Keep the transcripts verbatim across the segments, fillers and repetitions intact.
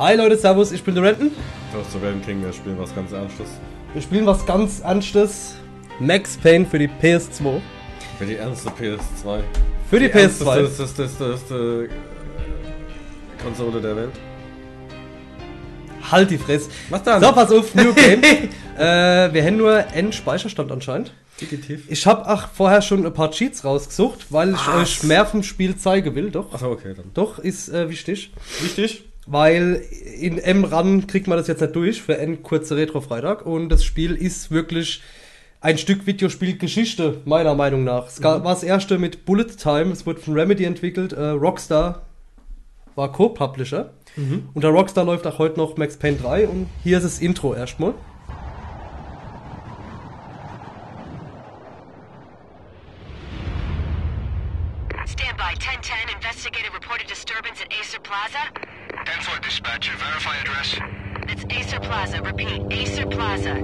Hi Leute, servus, ich bin der Renton. Das zu werden kriegen, wir spielen was ganz Ernstes. Wir spielen was ganz Ernstes. Max Payne für die P S zwei. Für die ernste P S zwei. Für die, die P S zwei. Das ist das, das, das, das Konsole der Welt. Halt die Fresse. Was dann? So, pass auf, New Game. äh, wir haben nur N Speicherstand anscheinend. Digitiv. Ich habe auch vorher schon ein paar Cheats rausgesucht, weil ich Was? euch mehr vom Spiel zeigen will. Doch. Achso, okay, dann. Doch, ist äh, wichtig. Wichtig? Weil in M-Run kriegt man das jetzt nicht durch für N kurze Retro-Freitag. Und das Spiel ist wirklich ein Stück Videospielgeschichte, meiner Meinung nach. Es mhm. war das erste mit Bullet Time. Es wurde von Remedy entwickelt. Äh, Rockstar war Co-Publisher. Mhm. Unter Rockstar läuft auch heute noch Max Payne drei. Und hier ist das Intro erstmal. Standby, ten ten, investigated reported disturbance at Acer Plaza. ten four dispatcher, verify address. It's Acer Plaza, repeat, Acer Plaza.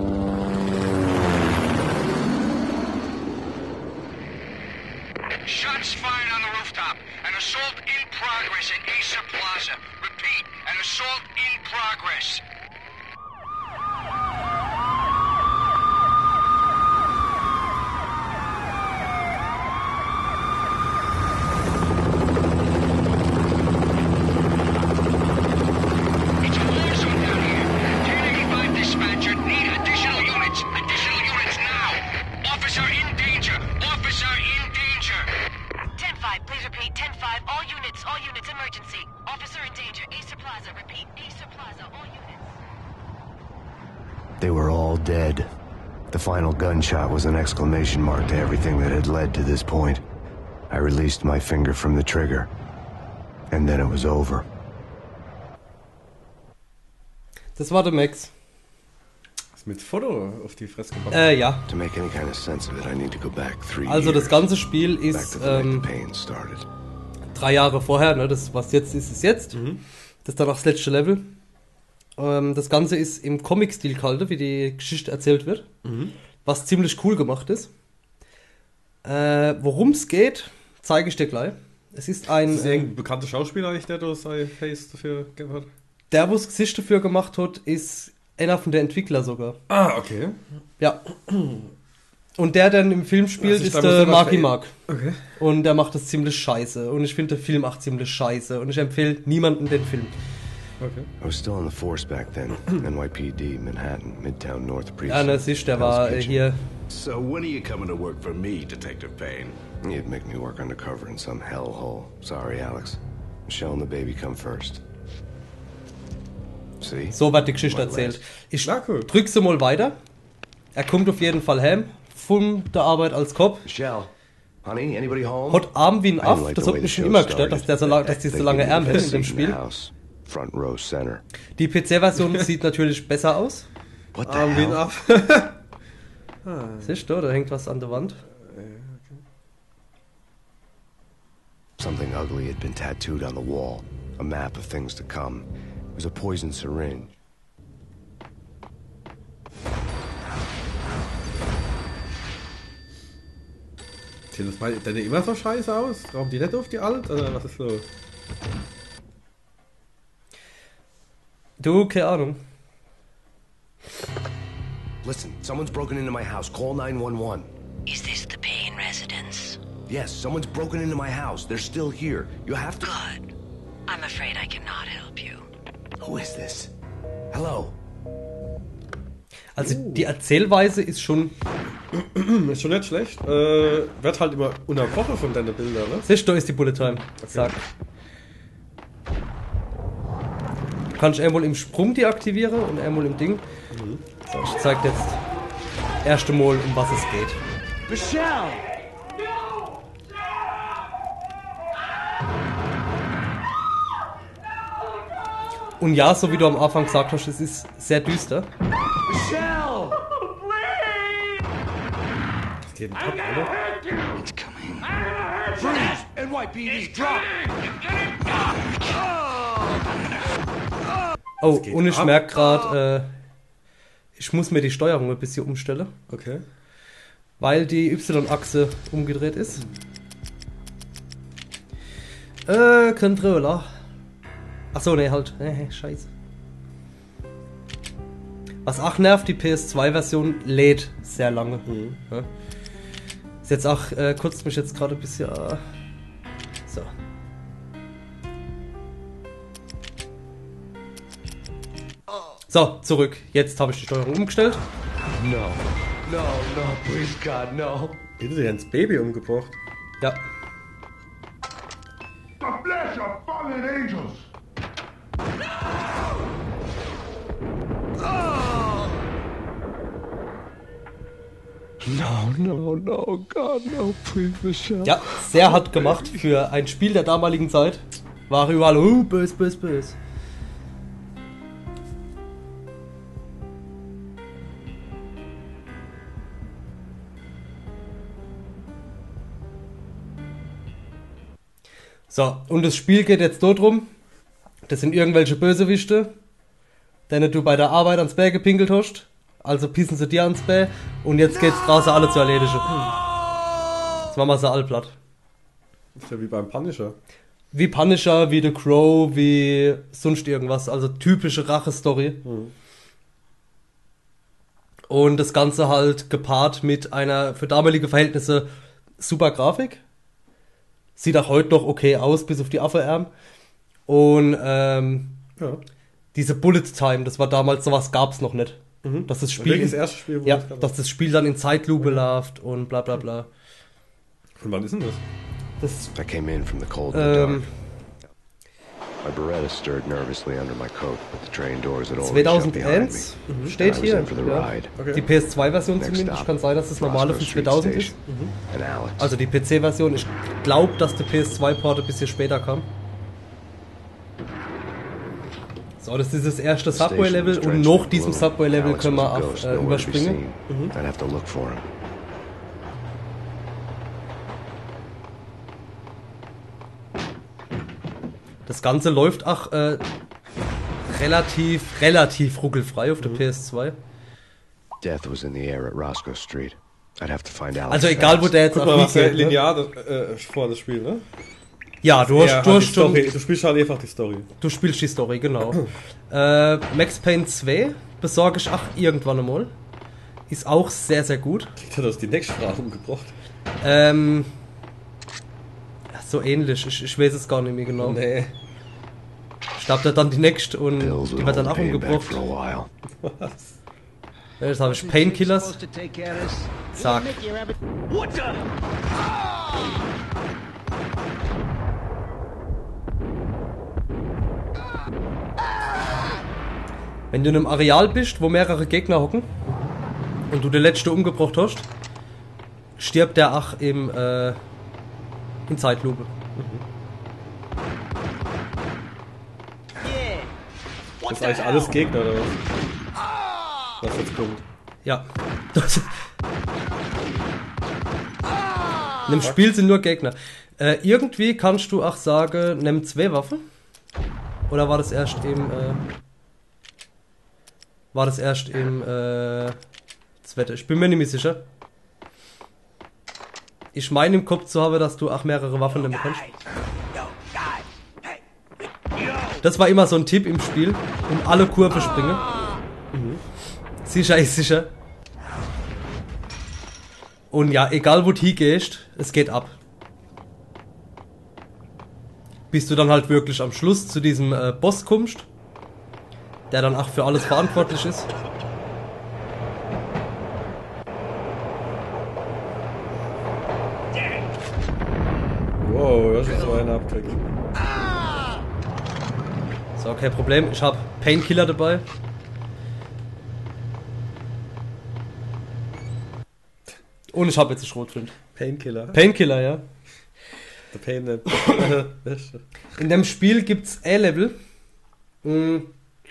Shots fired on the rooftop. An assault in progress at Acer Plaza. Repeat, an assault in progress. They were all dead. The final gunshot was an exclamation mark to everything that had led to this point. I released my finger from the trigger. And then it was over. Das war der Max. Ist mit Foto auf die Fresse gebracht? Äh, ja. To make any kind of sense of it, I need to go back three Also das years. ganze Spiel Back ist to the night ähm, the pain started. drei Jahre vorher, ne? Das, was jetzt ist, ist jetzt. Mhm. Das ist dann auch das letzte Level. Ähm, das Ganze ist im Comic-Stil gehalten, wie die Geschichte erzählt wird. Mhm. Was ziemlich cool gemacht ist. Äh, Worum es geht, zeige ich dir gleich. Es ist ein... Ist das irgendein bekannter Schauspieler, der da sein Face dafür gegeben hat? Der, wo das Gesicht dafür gemacht hat, ist einer von der Entwickler sogar. Ah, okay. Ja. Und der, der im Film spielt, Also ist da der muss er Marky was- Mark. Okay. Und der macht das ziemlich scheiße. Und ich finde den Film auch ziemlich scheiße. Und ich empfehle niemandem den Film. Okay. I was still on the force back then. N Y P D, Manhattan, Midtown North Precinct. Ja, das ist, der Hell's war äh, Kitchen. hier... So when are you coming to work for me, Detective Payne? You'd make me work undercover in some hellhole. Sorry, Alex. Michelle and the baby come first. See? So wird die Geschichte erzählt. Ich Na, cool. drück sie mal weiter. Er kommt auf jeden Fall heim von der Arbeit als Cop. Michelle, honey, anybody home? Hat Arm wie ein I didn't Aff. like Das the hat way mich the schon show immer gestört, dass, started. der so lang, dass die so They lange gave me Ärmel the haben in dem best seat in the Spiel. house. Front row center. Die P C-Version sieht natürlich besser aus. What the Arm wie ein hell? Aff. Siehst du, da hängt was an der Wand. Something ugly had been tattooed on the wall. A map of things to come. It was a poison syringe. Sieht das mal denn immer so scheiße aus? Rauben die nicht auf die alt? Oder was ist los? Du, keine Ahnung. Listen, someone's broken into my house. Call nine one one. Is this the Payne residence? Yes, someone's broken into my house. They're still here. You have to... Good. I'm afraid I cannot help you. Who is this? Hello? Also die Erzählweise ist schon... Ist schon nicht schlecht. Äh, wird halt immer unterbrochen von deinen Bildern, ne? Siehst du, da ist die Bullet Time. Sag. Du kannst einmal im Sprung deaktivieren und einmal im Ding. So, ich zeig dir jetzt erste Mal, um was es geht. Michelle! Und ja, so wie du am Anfang gesagt hast, es ist sehr düster. Michelle! Das geht im Kopf, oder? It's coming. Freeze! N Y P D, drop! Oh, geht und ich ab. merke gerade, äh, ich muss mir die Steuerung ein bisschen umstellen, Okay. weil die Y-Achse umgedreht ist. Äh, Controller. Achso, ne, halt. Äh, scheiße. Was auch nervt, die P S zwei Version lädt sehr lange. Mhm. Ja. Ist jetzt auch, äh, kotzt mich jetzt gerade ein bisschen. Äh, so. So, zurück. Jetzt habe ich die Steuerung umgestellt. No. No, no, please God, no. Hätte sie ins Baby umgebracht. Ja. The flesh of fallen angels. No, no, no, God, no, please, Michelle. Ja, sehr hart gemacht für ein Spiel der damaligen Zeit. War überall, uh, bös, bös, bös. So, und das Spiel geht jetzt so drum, das sind irgendwelche Bösewichte, denen du bei der Arbeit ans Bär gepinkelt hast, also pissen sie dir ans Bär und jetzt geht's draußen alle zu erledigen. Jetzt machen wir sie alle platt. Ist ja wie beim Punisher. Wie Punisher, wie The Crow, wie sonst irgendwas, also typische Rache-Story. Mhm. Und das Ganze halt gepaart mit einer für damalige Verhältnisse super Grafik. Sieht auch heute noch okay aus, bis auf die Affe-Ärm. Und ähm, Ja. diese Bullet Time, das war damals, sowas gab's noch nicht. Mhm. Dass das Spiel, Wirklich das erste Spiel, wo ja, das gab. dass das Spiel dann in Zeitlupe läuft und bla bla bla. Von wann ist denn das? Das, I came in from the cold in the ähm, dark. My Beretta stirred nervously under my coat, but the train doors had already shut behind me. zweitausendeins And steht I was hier. in for the Ja. ride. Okay. Die P S zwei Version Next zumindest, stop, kann sein, dass das normale Roscoe von Street zweitausend ist. Station. And Alex. Also die P C Version, ich glaube, dass der P S zwei Port ein bisschen später kam. So, das ist das erste The station Subway-Level was und drenched nach in diesem gloom. Subway-Level Alex können was wir a auf, ghost, äh, nowhere to be überspringen. seen. I'd have to look for him. Das Ganze läuft auch äh, relativ, relativ ruckelfrei auf der P S zwei. Death was in the air at Roscoe Street. I'd have to find Alex. Also egal, wo fast. der jetzt Guck auch mal, was der hingeht, ne? linear das, äh, vor das Spiel, ne? Ja, du Ja, hast, hat du die hast schon, Story. Du spielst halt einfach die Story. du spielst die Story, genau. äh, Max Payne zwei besorge ich auch irgendwann einmal. Ist auch sehr, sehr gut. Kriegt er das die nächste Frage umgebracht? Ähm, so ähnlich, ich, ich weiß es gar nicht mehr genau. Nee. Starb da dann die nächste und Pills die would wird dann hold auch the pain back umgebracht. for a while. Ja, jetzt habe ich Painkillers. Zack. Wenn du in einem Areal bist, wo mehrere Gegner hocken und du den letzte umgebracht hast, stirbt der Ach im, äh, in Zeitlupe. Das ist eigentlich alles Gegner, oder was? Was jetzt kommt. Ja. Das in dem Spiel sind nur Gegner. Äh, irgendwie kannst du auch sagen, nimm zwei Waffen. Oder war das erst im, äh, war das erst im, äh, zweite? Ich bin mir nicht mehr sicher. Ich meine im Kopf zu haben, dass du auch mehrere Waffen nehmen kannst. Das war immer so ein Tipp im Spiel, um alle Kurven springen. Mhm. Sicher ist sicher. Und ja, egal wo du hingehst, es geht ab. Bis du dann halt wirklich am Schluss zu diesem äh, Boss kommst, der dann auch für alles verantwortlich ist. Wow, das ist so eine abkriegt. So, kein Problem. Ich habe Painkiller dabei. Und ich habe jetzt einen Schrotflint. Painkiller. Painkiller, ja. Der Pain. Der In dem Spiel gibt's A-Level. mh,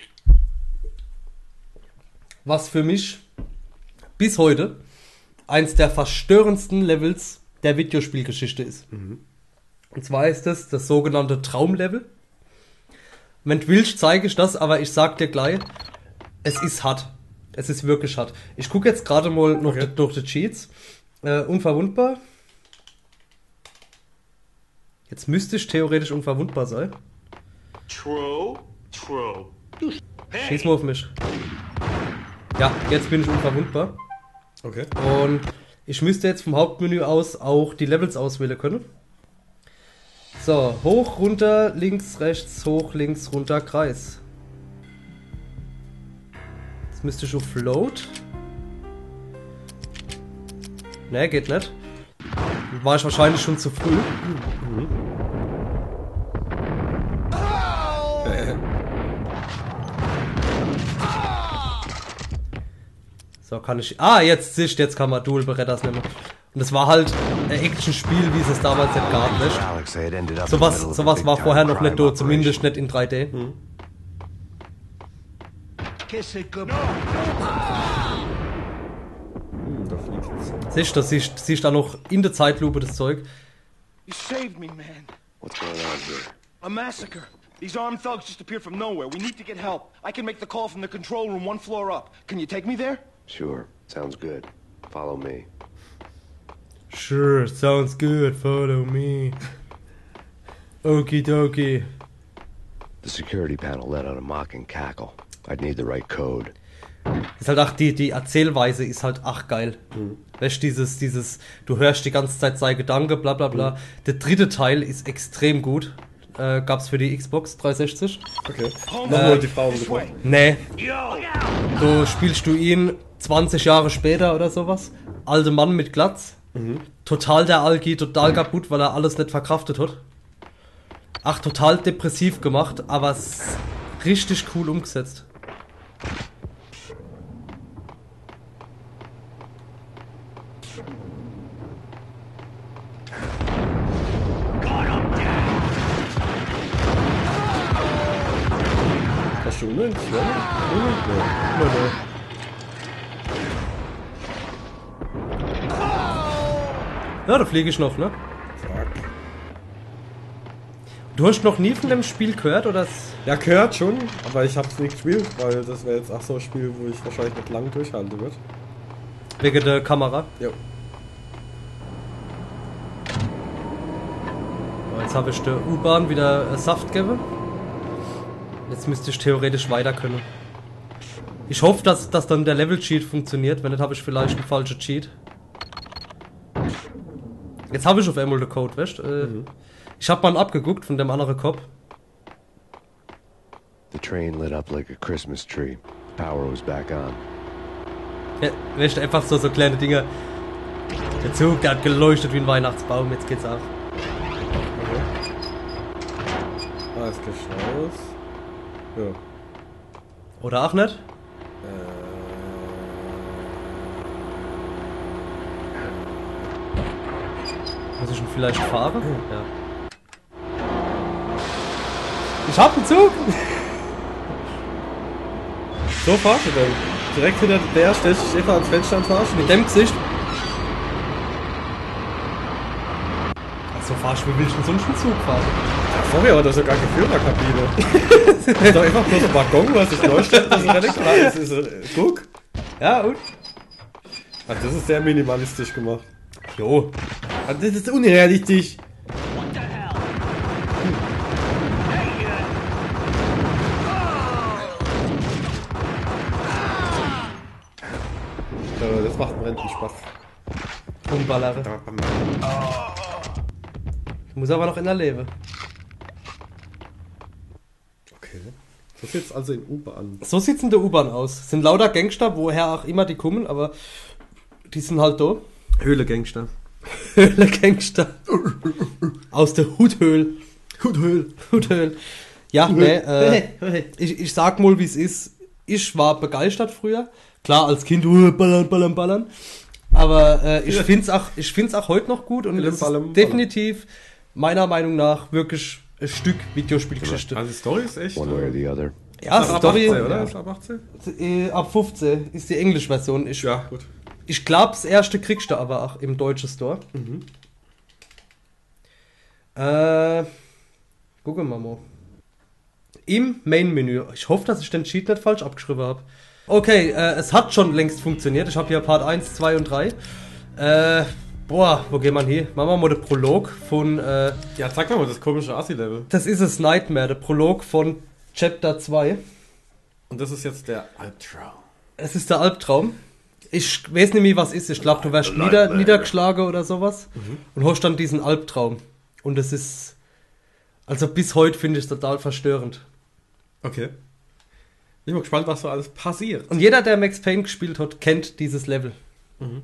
Was für mich bis heute eins der verstörendsten Levels der Videospielgeschichte ist. Und zwar ist es das sogenannte Traumlevel. Wenn du willst, zeige ich das, aber ich sag dir gleich, es ist hart. Es ist wirklich hart. Ich gucke jetzt gerade mal noch Okay. durch die Cheats. Äh, unverwundbar. Jetzt müsste ich theoretisch unverwundbar sein. True, true. Schieß mal auf mich. Ja, jetzt bin ich unverwundbar. Okay. Und ich müsste jetzt vom Hauptmenü aus auch die Levels auswählen können. So, hoch, runter, links, rechts, hoch, links, runter, Kreis. Jetzt müsste ich auf Float. Ne, geht nicht. War ich wahrscheinlich schon zu früh. Mhm. Äh. So, kann ich... Ah, jetzt siehst, jetzt kann man Dual Berettas nehmen. Und das war halt ein Action-Spiel, wie es es damals nicht gab, nicht? Sowas, sowas war vorher noch nicht da, zumindest nicht in drei D. Mhm. Hm, da fliegt's. Siehst du, siehst, siehst da noch in der Zeitlupe das Zeug. You saved me, man. What's going on here? A massacre. These armed thugs just appeared from nowhere. We need to get help. I can make the call from the control room one floor up. Can you take me there? Sure, sounds good. Follow me. Sure, sounds good, follow me. Okie dokie. The security panel let out a mocking cackle. I'd need the right code. Ist halt auch die, die Erzählweise ist halt ach geil. Mhm. Weißt du, dieses, dieses, du hörst die ganze Zeit sein Gedanke, bla bla bla. Mhm. Der dritte Teil ist extrem gut. Äh, gab's für die Xbox dreihundertsechzig. Okay. Nochmal äh, die Frauen getroffen. Nee. So spielst du ihn zwanzig Jahre später oder sowas. Alter Mann mit Glatz. Mhm. Total der Algi, total kaputt, weil er alles nicht verkraftet hat. Ach, total depressiv gemacht, aber richtig cool umgesetzt. Hast du unten? Ja? Nö, nö. Ja, da fliege ich noch, ne? Fuck. Du hast noch nie von dem Spiel gehört, oder? Ja, gehört schon, aber ich hab's nicht gespielt, weil das wäre jetzt auch so ein Spiel, wo ich wahrscheinlich nicht lang durchhalten wird. Wegen der Kamera? Ja. Oh, jetzt habe ich der U-Bahn wieder Saft gegeben. Jetzt müsste ich theoretisch weiter können. Ich hoffe, dass, dass dann der Level-Cheat funktioniert, wenn nicht, habe ich vielleicht einen falschen Cheat. Jetzt habe ich auf einmal den Code, weißt du? Äh, mhm. Ich habe mal abgeguckt von dem anderen Cop. The train lit up like a Christmas tree. Power was back on. Ja, weißt du, einfach so, so kleine Dinge. Der Zug, der hat geleuchtet wie ein Weihnachtsbaum, jetzt geht's auf. Okay. Ah, jetzt geht's raus. Ja. Oder auch nicht? Äh. Muss ich ihn vielleicht fahren? Ja. Ich hab einen Zug! So fahrst du denn? Direkt hinter der stellst du dich einfach ans Fenster und fahrst? Mit dem Gesicht? Ach, so fahrst du, wie willst du denn sonst einen Zug fahren? Ja, vorher war das ja gar keine Führerkabine. Das ist doch einfach bloß ein Waggon, was sich leuchtet, das ist relativ klar. Das ist ein Guck. Ja, und? Ach, das ist sehr minimalistisch gemacht. Jo. Ach, das ist unrealistisch. Äh, das macht mir richtig Spaß. Rumballere. Ich muss aber noch in der Lebe. Okay. So sieht's also in U-Bahn. So sieht's in der U-Bahn aus. Es sind lauter Gangster, woher auch immer die kommen, aber die sind halt da. Höhle-Gangster. Höhle-Gangster. Aus der Huthöhl. Huthöhl. Huthöhl. Ja, ne, äh, ich, ich sag mal, wie es ist. Ich war begeistert früher. Klar, als Kind, uh, ballern, ballern, ballern. Aber äh, ich find's auch, ich find's auch heute noch gut und es ist definitiv meiner Meinung nach wirklich ein Stück Videospielgeschichte. Also die Story ist echt. One way or the other. Ja, ab Story. achtzehn, oder? Ist ab achtzehn? Äh, ab fünfzehn ist die Englisch-Version. Ich, ja, gut. Ich glaube, das erste kriegst du aber auch im deutschen Store. Mhm. Äh, gucken wir mal. Im Main-Menü. Ich hoffe, dass ich den Cheat nicht falsch abgeschrieben habe. Okay, äh, es hat schon längst funktioniert. Ich habe hier Part eins, zwei und drei. Äh, Boah, wo gehen wir hier? Machen wir mal den Prolog von... Äh, Ja, zeig mal das komische Assi-Level. das ist das Nightmare, der Prolog von Chapter zwei. Und das ist jetzt der Albtraum. Es ist der Albtraum. Ich weiß nicht mehr, was ist. Ich glaube, du wärst nieder, niedergeschlagen oder sowas. Mhm. Und hast dann diesen Albtraum. Und das ist... Also bis heute finde ich es total verstörend. Okay. Ich bin mal gespannt, was so alles passiert. Und jeder, der Max Payne gespielt hat, kennt dieses Level. Mhm.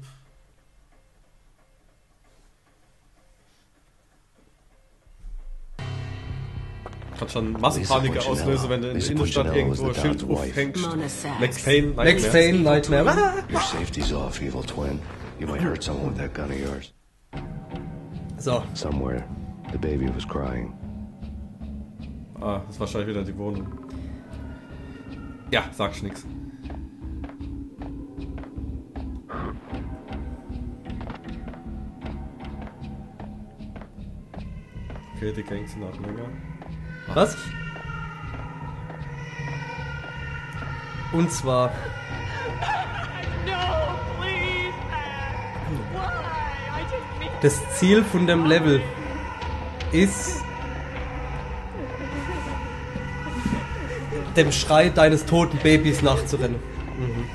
Kann schon Massenpanik auslösen, wenn du in der Innenstadt irgendwo ein Schild aufhängst. Max Payne, Nightmare. Max Payne, Nightmare. Ah! Your safety's off, evil twin. You might hurt someone with that gun of yours. So. Somewhere, the baby was crying. Ah, das ist wahrscheinlich wieder die Wohnung. Ja, sag's nix. Okay, die Gangs sind auch länger. Was? Und zwar... Das Ziel von dem Level ist... dem Schrei deines toten Babys nachzurennen. Mhm.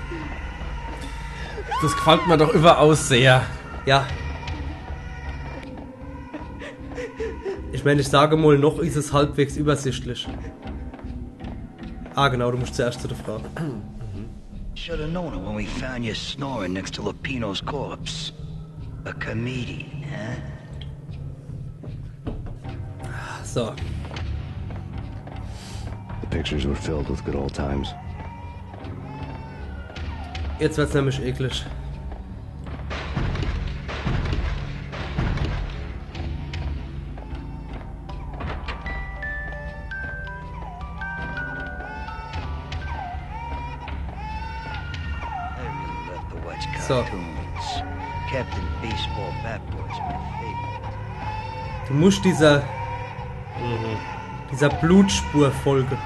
Das gefällt mir doch überaus sehr. Ja. Ich meine, ich sage mal, noch ist es halbwegs übersichtlich. Ah, genau, du musst zuerst zu der Frau. Should have known it when we found you snoring next to Lupino's corpse. A comedian, huh? So. The pictures were filled with good old times. Jetzt wird's nämlich eklig. So. Captain Baseball Bat Boy's my favorite. Du musst dieser mhm. dieser Blutspur folgen.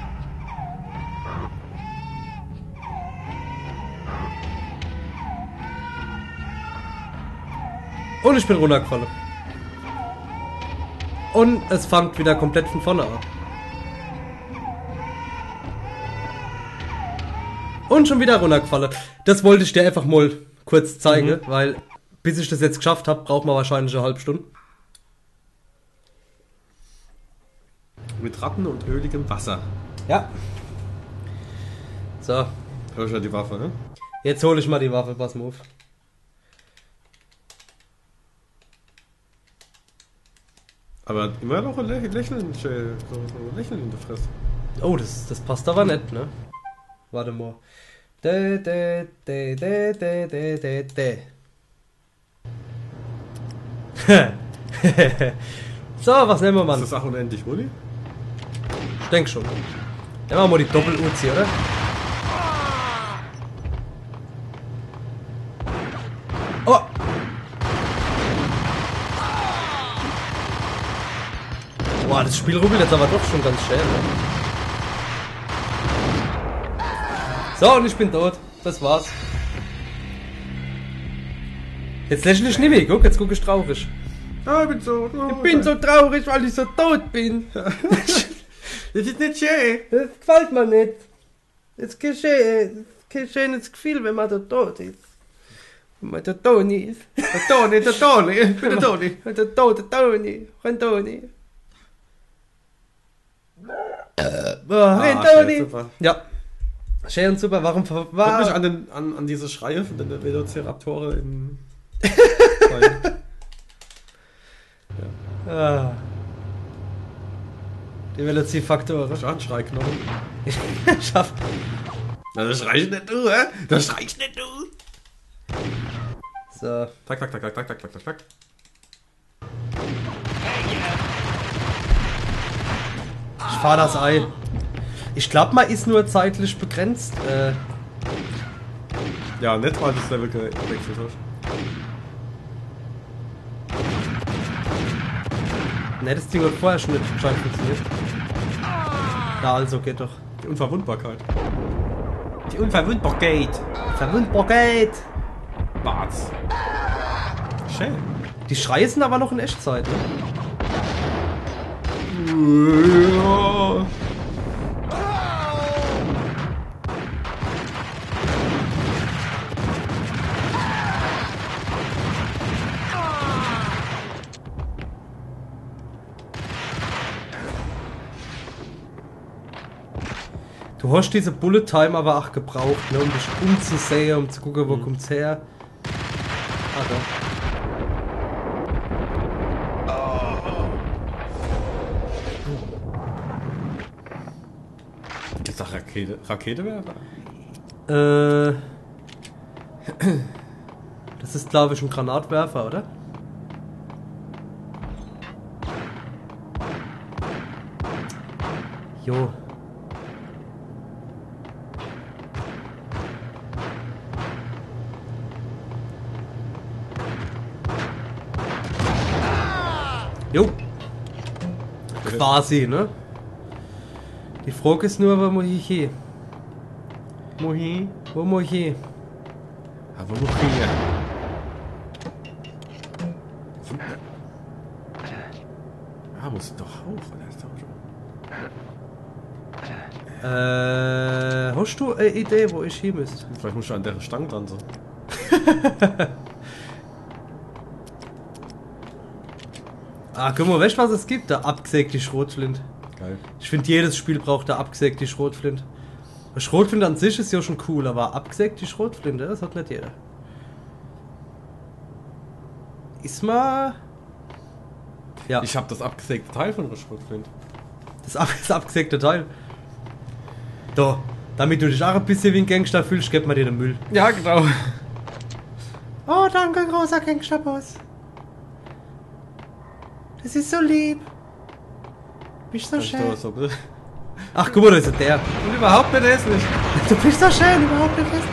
Und ich bin runtergefallen. Und es fängt wieder komplett von vorne an. Und schon wieder runtergefallen. Das wollte ich dir einfach mal kurz zeigen, mhm. weil bis ich das jetzt geschafft habe, braucht man wahrscheinlich eine halbe Stunde. Mit Ratten und öligem Wasser. Ja. So. Hör ich ja die Waffe, ne? Jetzt hole ich mal die Waffe, pass mal auf. Aber immer noch ein Lä Lächeln, so ein Lächeln in der Fresse. Oh, das, das passt aber nicht, ne? Warte mal. De, de, de, de, de, de, de, de. So, was nehmen wir mal? Ist das auch unendlich, Uli? Ich denke schon. Nehmen wir mal die Doppel-Uzi, oder? Oh! Boah, das Spiel ruckelt jetzt aber doch schon ganz schnell. Ne? So, und ich bin tot. Das war's. Jetzt lächle ich nicht mehr. Guck, jetzt guck ich traurig. Ah, ich bin so traurig. Ich bin so traurig, weil ich so tot bin. Das ist nicht schön. Das gefällt mir nicht. Es ist kein schönes Gefühl, wenn man da tot ist. Wenn man der Toni ist. Der Toni, der Toni. Ich bin der Toni. Der tote Toni. Kein Toni. Ah, Toni. Ja. Schön und super, warum ver... War mich an, den, an, an diese Schreie von den Velociraptoren im... ja. Ah. Die Velocifaktoren. Das ist auch ein Schreiknochen. Schaff. Na, das schreist nicht du, hä? Das schreist nicht du. So. Tak, tak, tak, tak, tak, tak, tak, tak, tak. Ich fahr das Ei. Ich glaube, man ist nur zeitlich begrenzt. Äh. Ja, nicht mal das Level gewechselt hast. Ne, das Ding hat vorher schon nicht anscheinend funktioniert. Ja, also geht doch. Die Unverwundbarkeit. Die Unverwundbarkeit. Verwundbarkeit. Barts. schön. Die Schreie sind aber noch in Echtzeit, ne? Ja. Du hast diese Bullet Time aber auch gebraucht, ne, um dich umzusehen, um zu gucken, wo mhm. kommt's her. Ah, da. Ist das Rakete, Raketewerfer? Äh. Das ist, glaube ich, ein Granatwerfer, oder? Jo. Jo. Quasi, ne? Die Frage ist nur, wo muss ich hin? Wo hin? Wo muss ich hin? Ja, wo muss ich hin? Ah, muss doch hoch, oder ist doch schon. Äh, hast du eine Idee, wo ich hin müsste? Vielleicht musst du an der Stange dran so. Ah, guck mal, weißt du, was es gibt? Der abgesägte Schrotflint. Geil. Ich finde, jedes Spiel braucht der abgesägte Schrotflint. Der Schrotflint an sich ist ja schon cool, aber abgesägte Schrotflinte, das hat nicht jeder. Ist mal... Ja. Ich habe das abgesägte Teil von der Schrotflinte. Das, ab das abgesägte Teil? Da, damit du dich auch ein bisschen wie ein Gangster fühlst, gibt man dir den Müll. Ja, genau. Oh, danke, großer Gangsterboss. Das ist so lieb. Bist so schön. So, bitte? Ach, guck mal, da ist der. Und überhaupt nicht hässlich. Du bist so schön, überhaupt nicht hässlich.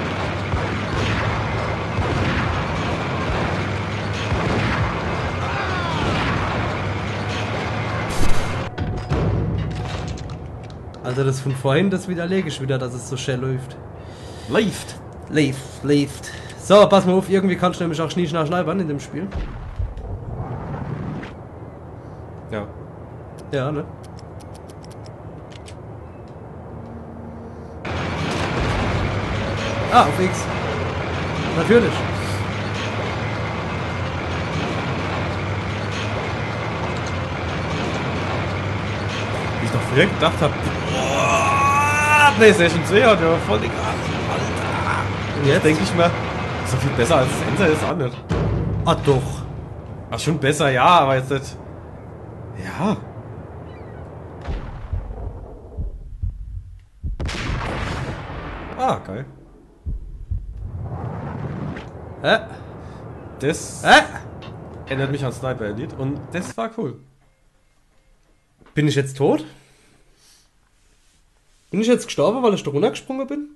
Also das von vorhin, das widerlege ich wieder, dass es so schnell läuft. Läuft. Läuft, läuft. So, pass mal auf, irgendwie kannst du nämlich auch Schnie, Schna, Schneibern in dem Spiel. Ja. Ja, ne? Ah, auf X. Natürlich. Wie ich doch früher gedacht habe, oh, PlayStation zwei hat ja voll die Kraft. Alter. Und jetzt denke ich mir, so viel besser als Sensor ist auch nicht. Ah, doch. Ach, schon besser, ja, aber jetzt nicht. Ja. Ah, geil. Hä? Das Hä? erinnert mich an Sniper Elite und das war cool. Bin ich jetzt tot? Bin ich jetzt gestorben, weil ich da runtergesprungen bin?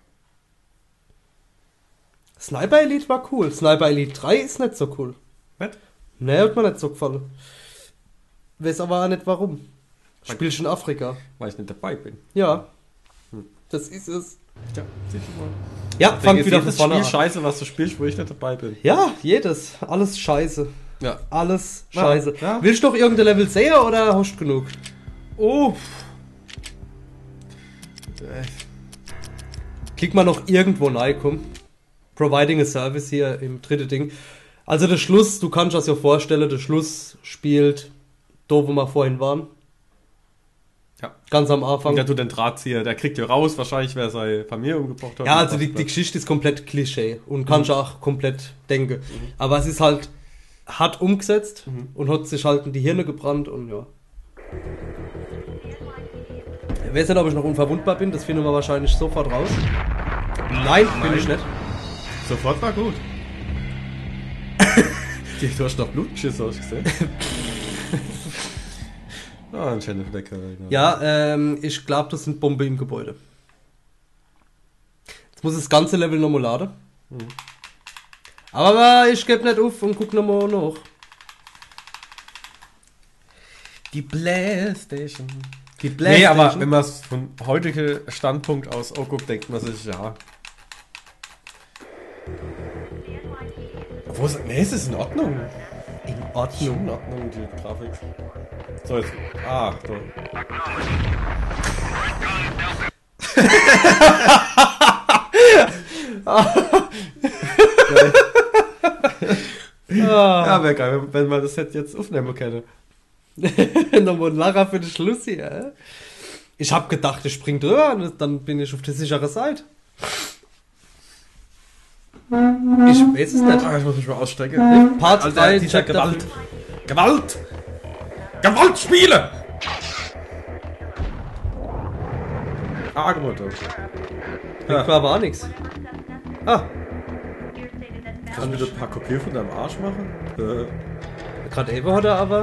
Sniper Elite war cool. Sniper Elite drei ist nicht so cool. Was? Ne, hat mir nicht so gefallen. Weiß aber auch nicht warum. Spielst in Afrika. Weil ich nicht dabei bin. Ja. Hm. Das ist es. Ja, siehst du mal. Ja, fang wieder von vorne an. Spiel scheiße, was du spielst, wo ich nicht dabei bin. Ja, jedes. Alles scheiße. Ja. Alles Ja, scheiße. ja. Willst du doch irgendein Level sehen oder hast du genug? Oh. Klick mal noch irgendwo rein, komm. Providing a Service hier im dritten Ding. Also der Schluss, du kannst das ja vorstellen, der Schluss spielt da, wo wir vorhin waren. Ja. Ganz am Anfang. Der tut den Drahtzieher, der kriegt ja raus, wahrscheinlich wer seine Familie umgebracht hat. Ja, also die, die Geschichte ist komplett Klischee und kannst mhm. auch komplett denken. Mhm. Aber es ist halt hart umgesetzt mhm. und hat sich halt in die Hirne gebrannt und ja. Ich weiß nicht, ob ich noch unverwundbar bin, das finden wir wahrscheinlich sofort raus. Nein, Nein. bin ich nicht. Sofort war gut. Du hast noch Blutgeschiss ausgesehen. Ah, ein schöner Fleck. Ja, ähm, ich glaube, das sind Bomben im Gebäude. Jetzt muss das ganze Level nochmal laden. Mhm. Aber ich gebe nicht auf und guck nochmal nach. Die Playstation. Die Playstation. Nee, aber wenn man es von heutigem Standpunkt aus anguckt, denkt man sich, ja. Wo ist, nee, es ist in Ordnung. In Schon Ordnung. in Ordnung, die Grafik. So, jetzt. Ah, so. Ja, wäre geil, wenn man das hätte jetzt aufnehmen können. Nochmal ein Lacher für den Schluss hier. Äh? Ich hab gedacht, ich spring drüber und dann bin ich auf der sicheren Seite. Ich weiß es nicht. Ah, ich muss mich mal ausstrecken. Part Alter, drei, dieser Chapter Gewalt. fünf. Gewalt! Gewaltspiele! Argemoto. Bringt mir aber auch nichts. Ah, Kannst du bitte ein paar Kopien von deinem Arsch machen? Äh, gerade eben hat er aber.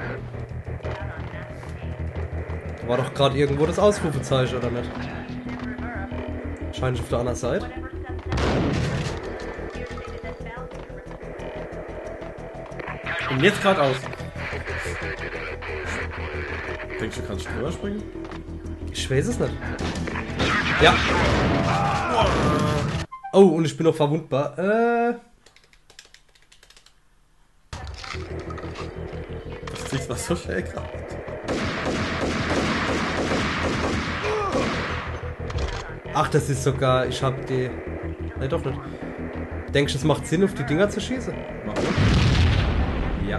Da war doch gerade irgendwo das Ausrufezeichen, oder nicht? Wahrscheinlich auf der anderen Seite. und jetzt geradeaus. Denkst du, du kannst drüber springen? Ich weiß es nicht. Ja. Oh, und ich bin noch verwundbar. Äh. Das sieht was so schnell gerade. Ach, das ist sogar. Ich hab die. Ne, doch nicht. Denkst du, es macht Sinn, auf die Dinger zu schießen? Mach mal. Ja.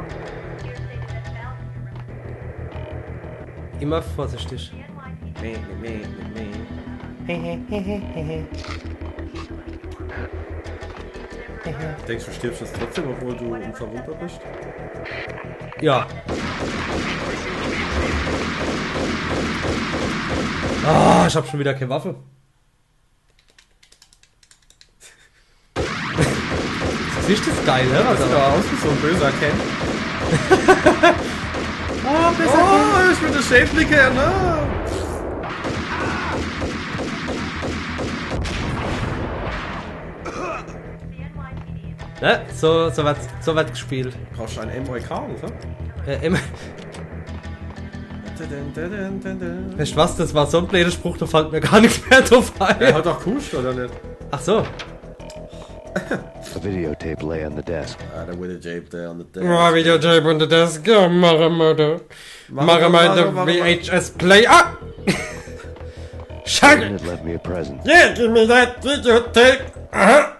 Immer vorsichtig. Nee, nee, nee, nee. Denkst du, stirbst jetzt trotzdem, obwohl du unverwundbar bist? Ja. Ah, ich hab schon wieder keine Waffe. Siehst du das geil, ne? Das sieht doch aus wie so ein böser Ken. Ah, besser Oh, ich bin der Schäfliche, ne? Ne? So, so wird, so wird gespielt. Brauchst du einen M O K, oder? Äh, immer. Weißt du was? Das war so ein blöder Spruch, da fällt mir gar nichts mehr drauf Er ein. hat doch Kuscht, oder nicht? Ach so. A videotape lay on the desk. Ah, der Videotape der on the desk. Oh, Videotape on the desk. Ja, mach mal da. Mach mal den V H S Player. Scheiße. It left me a present. Yeah, give me that videotape. Aha.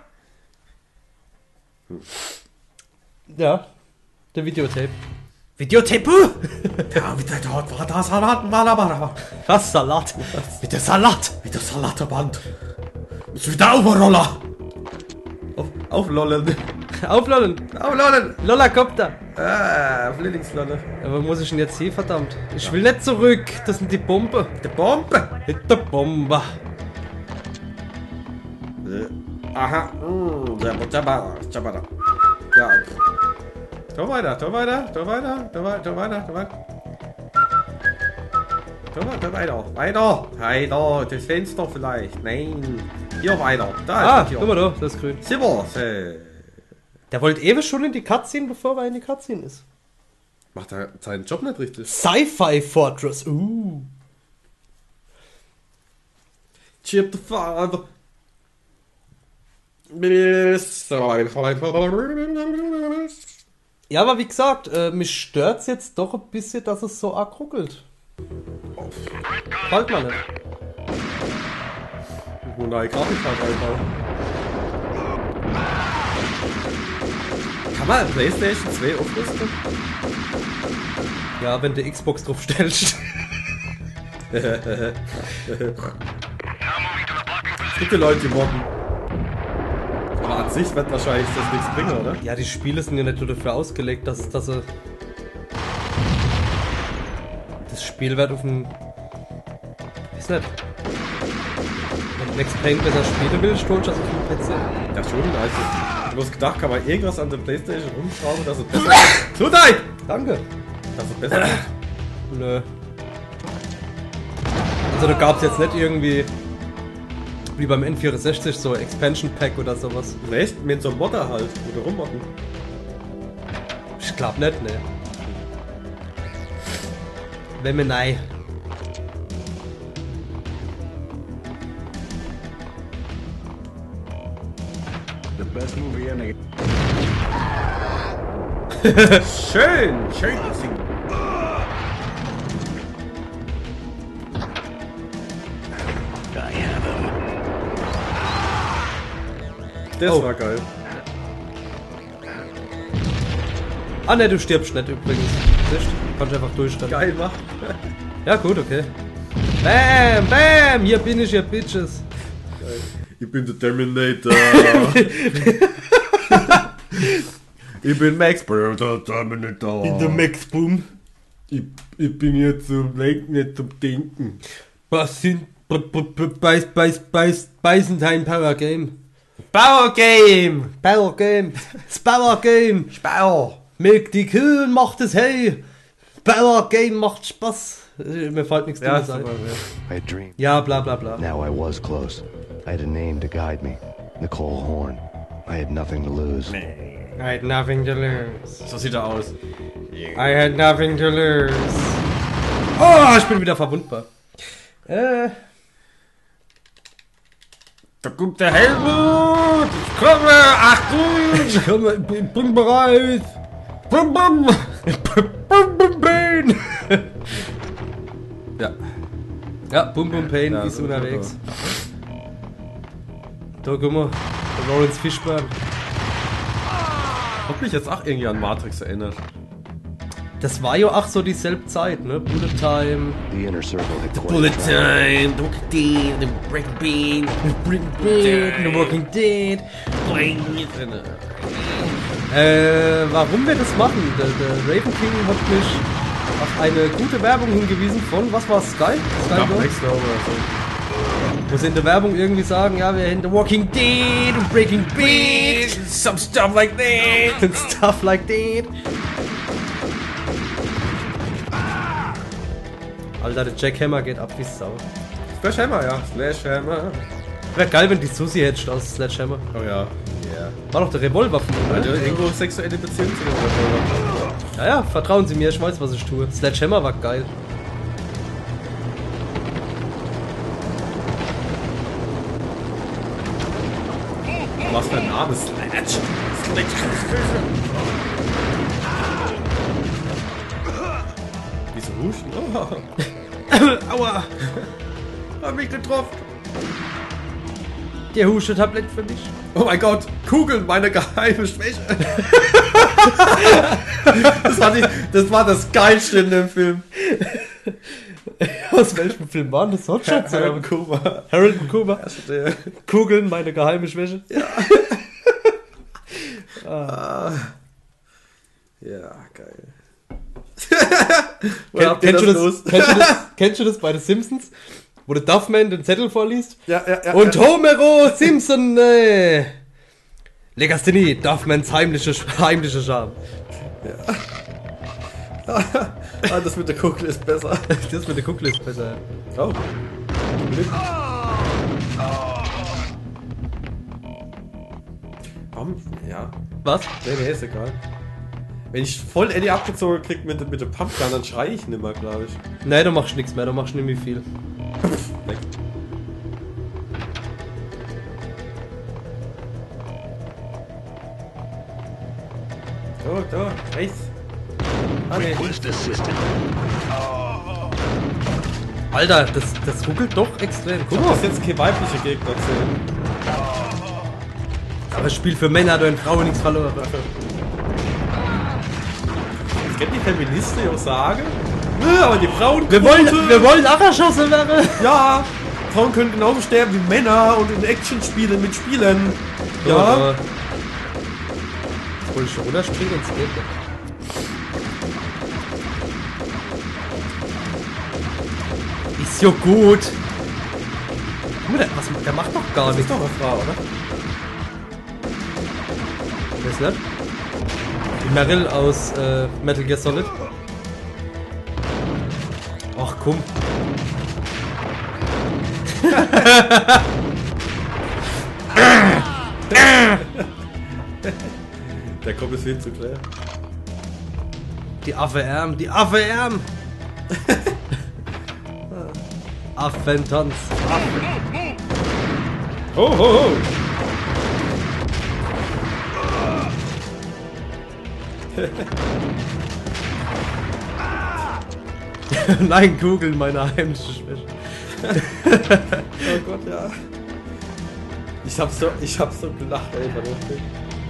Ja, der Videotape. Videotape? Ja, wie der dort war, da Salat, Malabara. Was? Salat? Mit der Salat? Wie der Salaterband. Ist wieder Overroller. Auf, auflollen. Aufladen. Auflollen. Lolla kommt da. Ah, Flillingslolle. Aber wo muss ich denn jetzt hier, verdammt? Ich will nicht zurück. Das sind die Bombe. Die Bombe. Mit der Bombe. Äh, Aha. Mm, Jabba, Jabba, Jabba. Ja. Tu weiter, tu weiter, tu weiter, tu weiter, tu weiter, tu weiter. Tu weiter, tu weiter. Weiter. Weiter. Das Fenster vielleicht. Nein. Hier weiter. Da Ah, ist die guck mal Tür. da, das ist grün. Silber. Äh. Der wollte ewig schon in die Cutscene, bevor er in die Cutscene ist. Macht er seinen Job nicht richtig? Sci-Fi Fortress. Uh. Chip the Father. Ja, aber wie gesagt, äh, mich stört's jetzt doch ein bisschen, dass es so arg ruckelt. Fällt mal nicht. Wo neue Grafikkarte einbauen. Kann man PlayStation zwei aufrüsten? Ja, wenn du Xbox drauf stellst. Es gibt ja Leute, die mobben. Aber an sich wird wahrscheinlich das nichts bringen, oder? Ja, die Spiele sind ja nicht nur dafür ausgelegt, dass, dass sie... Das Spiel wird auf dem... Weiß nicht. Wenn du Max Payne besser spielen willst, holst du das auf dem P C. Ja schon, also. Du hast gedacht, kann man irgendwas an der Playstation rumschrauben, dass es besser wird? Gesundheit! Danke. Dass es besser wird? Nö. Also da gab's jetzt nicht irgendwie... Wie beim N vierundsechzig, so Expansion Pack oder sowas. Echt? Mit so einem Modder halt, wo du rummotten. Ich glaub nicht, ne. Wenn mir nein. The best movie in the Schön, schön das Ding. I have him. Das Oh. war geil. Ah ne, du stirbst nicht übrigens. Siehst du? Kannst einfach durchrennen. Geil, mach. Ja gut, okay. Bam, bam, hier bin ich, ihr Bitches. Ich bin der Terminator. Ich bin Max, der Terminator. Der Max Boom. Ich, ich bin jetzt zum Lenken, nicht zum Denken. Was sind B- B- B- Beiß, Beiß, Beiß, Beißentheim Power Game? Power Game! Power Game. Das Power Game. Power! Milk die Kühen macht es hey. Power Game macht Spaß. Äh, Mir fällt nichts Ja, Dummes ein. super, I had dreamed. Ja, bla bla bla. Now I was close. I had a name to guide me. Nicole Horn. I had nothing to lose. I had nothing to lose. So sieht er aus. I had nothing to lose. Oh, ich bin wieder verwundbar. Äh. Da kommt der Helmut! Ich komme! Achtung! Ich komme, ich bin bereit. Bum, bum. Bum, bum, Pain. Ja. Ja, Bum Bum Pain Ja, ist so unterwegs. Da guck mal, der Lawrence Fishburne. Hat mich jetzt auch irgendwie an Matrix erinnert. Das war ja auch so dieselbe Zeit, ne? Bullet Time. The inner circle had quite Bullet traveled. Time, The Walking Dead, The Breaking Bean, Breaking Dead, The Walking Dead. Äh, warum wir das machen? Der, der Raven King hat mich auf eine gute Werbung hingewiesen von, was war Sky? Sky Ja, Go? Next oder so. Wo sie in der Werbung irgendwie sagen, ja, wir haben The Walking Dead und Breaking Bad. Some stuff like that. And stuff like that. Alter, der Jackhammer geht ab wie Sau. Sledgehammer, ja. Sledgehammer. Wäre geil, wenn die Susi hättest aus Sledgehammer. Oh ja. Ja. War doch der Revolver von ihm, Also oder? irgendwo sexuelle Beziehung zu dem Revolver. Ja, ja, vertrauen Sie mir, ich weiß, was ich tue. Sledgehammer war geil. Was für ein Name? Sledge? Sledge. Wieso huschen? Oh. Aua! Hab mich getroffen. Der Husche-Tablett für mich. Oh mein Gott, Kugeln, meine geheime Schwäche. das, war die, das war das Geilste in dem Film. Aus welchem Film waren das? Hotshots? Harold oder? Kumar. Harold und Kumar. Also der, Kugeln, meine geheime Schwäche. ja, geil. Wo Ken, habt ihr kennst, das du los? das, kennst, du das, kennst du das bei den Simpsons? Wo der Duffman den Zettel vorliest? Ja, ja, ja. Und ja. Homero Simpson, äh, Legasthenie, Duffmans heimliche, heimliche Scham. Ah, das mit der Kugel ist besser. Das mit der Kugel ist besser. Oh. Warum? Ja. Was? Nee, nee, ist egal. Wenn ich voll Eddie abgezogen krieg mit, mit dem Pumpgun, dann schrei ich nimmer, glaube ich. Nee, du machst nichts mehr, du machst nicht mehr viel. Weg. Oh, da, rechts. Ah, nee. Request assistant. Alter, das, das ruckelt doch extrem. Guck Du mal. musst jetzt keine weibliche Gegner zählen. Aber das Spiel für Männer hat in Frauen nichts verloren. Das können die Feministen ja auch sagen. Nö, aber die Frauen. Wir wollen, wir wollen Acherschosse werden. Ja, Frauen können genauso sterben wie Männer und in Actionspielen mitspielen. Ja. Ja. Jetzt wollte ich schon runterspringen ins geht. Ist ja gut. Guck mal, der, was, der macht doch gar Das ist nichts. doch eine Frau, oder? Wer ist das? Die Meryl aus äh, Metal Gear Solid. Ach komm. Der kommt es hin zu klar. Die Affe Arm, die Affe Arm. Affentanz. Ho, ho, ho! Nein, Google, meine heimliche Schwäche. Oh Gott, ja. Ich hab so, ich hab so gelacht, ey, bei dem Film.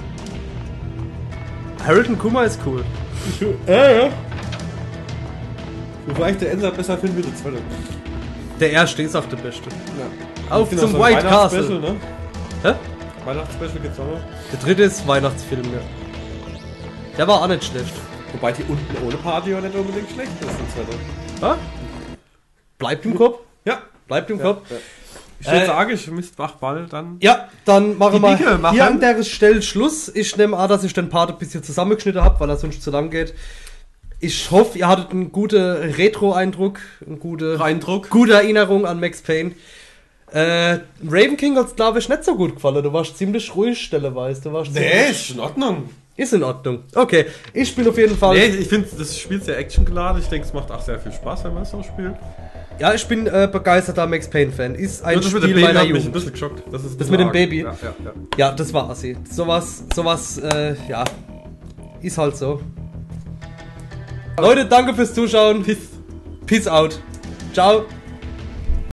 Harold und Kumar ist cool. Ja, ja. Wobei ich der Enser besser finde wie der zweite. Der erste ist auch der beste. Ja. Auf zum White Castle. Ne? Hä? Weihnachtsspecial gibt's auch noch. Der dritte ist Weihnachtsfilm, ja. Der war auch nicht schlecht. Wobei die unten ohne Party auch nicht unbedingt schlecht ist, der zweite. Ha? Bleibt im Kopf? Ja. Bleibt im Ja, Kopf. ja. Ich würde Äh, sagen, ich misst Wachball dann. Ja, dann machen Die wir Dicke machen. hier an der Stelle Schluss. Ich nehme an, dass ich den Part ein bisschen zusammengeschnitten habe, weil er sonst zu lang geht. Ich hoffe, ihr hattet einen guten Retro-Eindruck, einen guten Eindruck. Gute Erinnerung an Max Payne. Äh, Raven King hat es, glaube ich, nicht so gut gefallen. Du warst ziemlich ruhig, stelleweise. Du warst Nee, ziemlich- ist in Ordnung. Ist in Ordnung. Okay, ich bin auf jeden Fall... Nee, ich finde, das Spiel ist sehr actiongeladen. Ich denke, es macht auch sehr viel Spaß, wenn man es so spielt. Ja, ich bin äh, begeisterter Max Payne-Fan. Ist ein Nur das mit Spiel dem Baby meiner hat mich ein Jugend. bisschen geschockt. Das, ist ein Das bisschen mit dem arg. Baby? Ja, ja, ja. Ja, das war assi. Sowas, sowas, äh, ja, ist halt so. Leute, danke fürs Zuschauen. Peace. Peace out. Ciao.